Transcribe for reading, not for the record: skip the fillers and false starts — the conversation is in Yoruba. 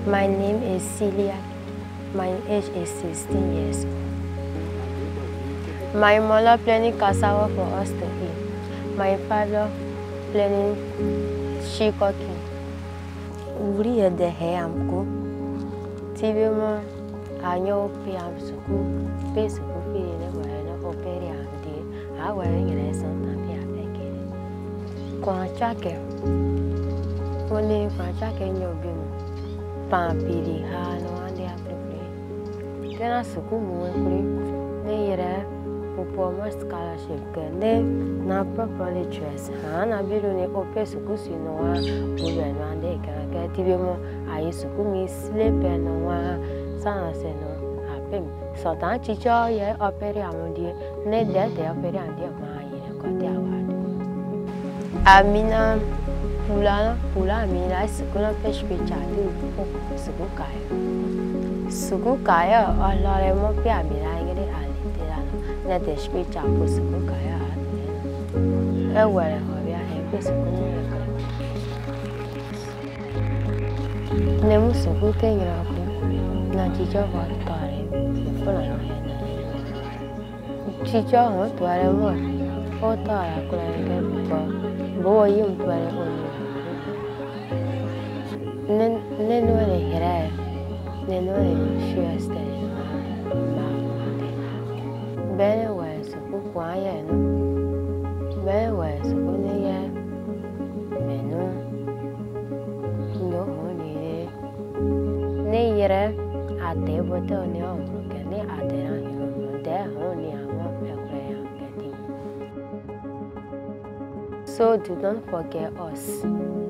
My name is Celia. My age is 16 years old. My mother planning cassava for us to eat. My father planning chicken. Uri de hamko. TV mo anyo pe am suku pe suku fi ne wa na operi am di a wa ngere san ta pe apeke. Kwa chake. Oni kwa chake nyobi mo. Pa piri ha no ande apre. Tena suku mo kuri ne yere pour moi scholarship que na properly dress na biru ne ope suku si no wa o we no ande ka tibi mo ayi suku mi sleep no wa sana se no apem so ta chicho ye operi amudi ne de operi ande ma yi ko te awa amina pula amina suku na pesh pe chatu suku kaya Allah le mo pe amina ngere na de speech apo suku kaya e were ho bia e pe suku ne mu suku ke ngira ko na chicho ho tare ko na no he na chicho ho tare mo o tara ko la ke bo yim tare o ne no le hera ne no le shua Bene was a quiet, Bene was a good year. Menu no honey. Near at the bottom of the at there only a getting. So do not forget us.